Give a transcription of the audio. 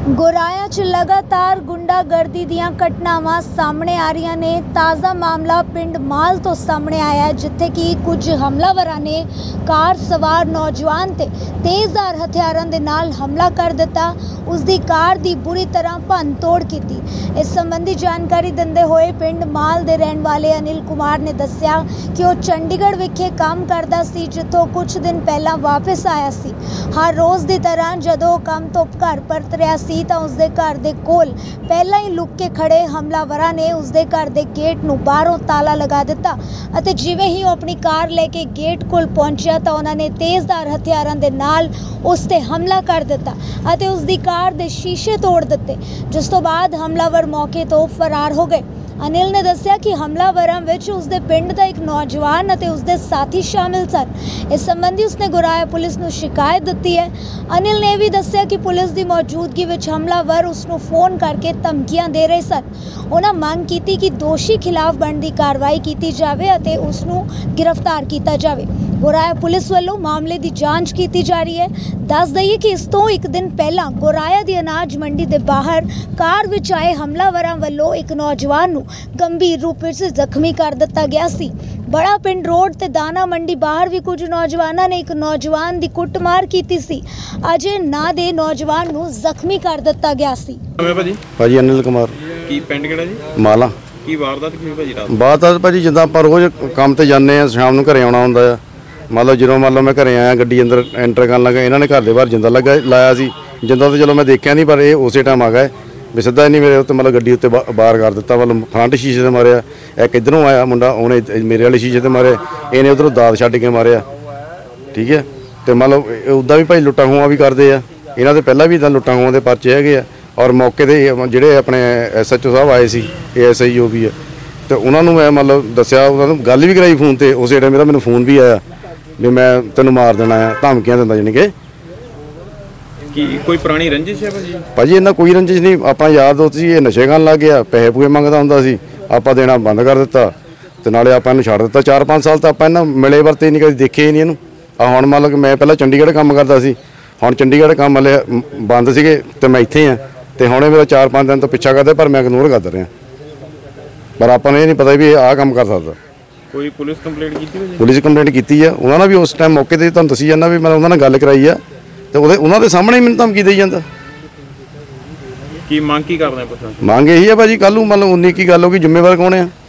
ਗੁਰਾਇਆ 'ਚ लगातार गुंडागर्दी ਦੀਆਂ ਘਟਨਾਵਾਂ ਸਾਹਮਣੇ ਆ ਰਹੀਆਂ ਨੇ। ਤਾਜ਼ਾ ਮਾਮਲਾ ਪਿੰਡ ਮਾਲ ਤੋਂ ਸਾਹਮਣੇ ਆਇਆ ਹੈ, ਜਿੱਥੇ ਕਿ ਕੁਝ ਹਮਲਾਵਰਾਂ ਨੇ ਕਾਰ ਸਵਾਰ ਨੌਜਵਾਨ ਤੇ ਤੇਜ਼ਧਾਰ ਹਥਿਆਰਾਂ ਦੇ ਨਾਲ ਹਮਲਾ ਕਰ ਦਿੱਤਾ। ਉਸ ਦੀ ਕਾਰ ਦੀ ਬੁਰੀ ਤਰ੍ਹਾਂ ਭੰਨ ਤੋੜ ਕੀਤੀ। ਇਸ ਸੰਬੰਧੀ ਜਾਣਕਾਰੀ ਦਿੰਦੇ ਹੋਏ ਪਿੰਡ ਮਾਲ ਦੇ ਰਹਿਣ ਵਾਲੇ ਅਨਿਲ ਕੁਮਾਰ ਨੇ ਦੱਸਿਆ ਕਿ ਉਹ ਚੰਡੀਗੜ੍ਹ ਵਿਖੇ ਕੰਮ ਕਰਦਾ ਸੀ, ਜਿੱਥੋਂ ਕੁਝ ਦਿਨ ਪਹਿਲਾਂ ਵਾਪਸ ਆਇਆ ਸੀ। ਹਰ ਰੋਜ਼ ਦੀ ਤਰ੍ਹਾਂ ਜਦੋਂ ਉਹ ਕੰਮ ਤੋਂ ਘਰ ਪਰਤ ਰਿਹਾ ਸੀ ਤਾਂ ਉਸਦੇ ਘਰ ਦੇ ਕੋਲ ਪਹਿਲਾਂ ਹੀ ਲੁਕ ਕੇ ਖੜੇ ਹਮਲਾਵਰਾਂ ਨੇ ਉਸਦੇ ਘਰ ਦੇ ਗੇਟ ਨੂੰ ਬਾਹਰੋਂ ਤਾਲਾ ਲਗਾ ਦਿੱਤਾ ਅਤੇ ਜਿਵੇਂ ਹੀ ਉਹ ਆਪਣੀ ਕਾਰ ਲੈ ਕੇ ਗੇਟ ਕੋਲ ਪਹੁੰਚਿਆ ਤਾਂ ਉਹਨਾਂ ਨੇ ਤੇਜ਼ਧਾਰ ਹਥਿਆਰਾਂ ਦੇ ਨਾਲ ਉਸ ਤੇ ਹਮਲਾ ਕਰ ਦਿੱਤਾ ਅਤੇ ਉਸ ਦੀ ਕਾਰ ਦੇ ਸ਼ੀਸ਼ੇ ਤੋੜ ਦਿੱਤੇ, ਜਿਸ ਤੋਂ ਬਾਅਦ ਹਮਲਾਵਰ ਮੌਕੇ ਤੋਂ ਫਰਾਰ ਹੋ ਗਏ। अनिल ने दस्सिया कि हमलावरों विच उसदे पिंड दा एक नौजवान अते उसदे साथी शामिल सन। इस संबंधी उसने गुराया पुलिस नूं शिकायत दित्ती है। अनिल ने भी दस्सिया कि पुलिस की मौजूदगी विच हमलावर उसनूं फोन करके धमकियां दे रहे सन। उन्हां मंग कीती कि दोषी खिलाफ बनदी कार्रवाई कीती जावे अते उसनूं गिरफ्तार कीता जावे। गुराया पुलिस वालों मामले की जांच की जा रही है। दस दईए कि इस तो एक दिन पहला गुराया दी अनाज मंडी के बाहर कार विच आए हमलावरों वालों एक नौजवान नूं गंभीर रूप से जख्मी कर दिता गया सी। बड़ा पिंड रोड ते दाना मंडी बाहर भी कुछ नौजवानों ने एक नौजवान की कुटमार की सी। अजय ना दे नौजवान नूं जख्मी कर दिता गया सी। भाजी अनिल कुमार की पिंड किहड़ा जी माला की वारदात की भाजी रात वारदात भाजी जिद्दां आपां रोज़ काम ते जाने शाम नूं घरे आउणा हुंदा है। मतलब जो मान लो मैं घरे आया गड्डी अंदर एंटर कर लगा, इन्होंने घर के बाहर जिंदा लगा लाया सी। जिंदा तो चलो मैं देखा नहीं, पर ये उस टाइम आ गए भी सीधा ही नहीं मेरे उत्ते मतलब गड्डी उत्ते बाहर कर दिता। मतलब फ्रंट शीशे से मारिया, एक इधरों आया मुंडा उन्हें मेरे वाले शीशे से मारे, इन्हें उधरों दाद छड्ड के मारिया। ठीक है, तो मतलब उदा भी भाई लुट्टा खुआ भी करते हैं। इन्हों के पहला भी इदा लुट्टा खुआ के परचे है। और मौके पर जोड़े अपने SHO साहब आए सी, ASI जो भी है, तो उन्होंने मैं मतलब दसिया, उन्होंने गल भी कराई फोन पर। उस टाइम मेरा मैंने फोन भी आया भी मैं तेन मार देना है, धमकियां दिंदा जानी कि कोई पुरानी रंजिश है भाजी? भाजी इन्ना कोई रंजिश नहीं, आप यार दोस्त सी, ये नशे करन लग गया, पैसे पूए मंगदा हुंदा सी, आप देना बंद कर दिता ते नाले आपां इहनूं छड्ड दिता। 4-5 साल तो आपां इन्हां मिले वरते नहीं, कभी देखे ही नहीं इहनूं। हुण मान लो कि मैं पहला चंडीगढ़ काम करदा सी, हुण चंडीगढ़ काम हले बंद सीगे ते मैं इत्थे हां, ते हुणे मेरा 4-5 दिन तो पिछा करदे, पर मैं इग्नोर करदा रहा। पर आपां नूं ये नहीं पता भी आह काम कर सकदा। कोई पुलिस कंप्लेंट की? पुलिस कंप्लेंट की है, उन्होंने भी उस टाइम मौके पर तुहानूं दसी जाना भी मैं उन्होंने गल कराई है, तो उन्होंने सामने ही मैंने धमकी दई जांदा। की मांग की करना है? मांग यही है भाजी, कल नूं मतलब 19 की गल होगी, जिम्मेवार कौन है?